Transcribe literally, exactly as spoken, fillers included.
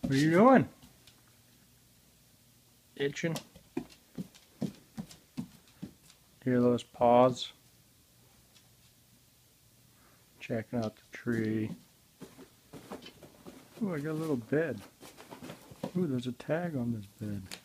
What are you doing? Itching? Hear those paws? Checking out the tree. Ooh, I got a little bed. Ooh, there's a tag on this bed.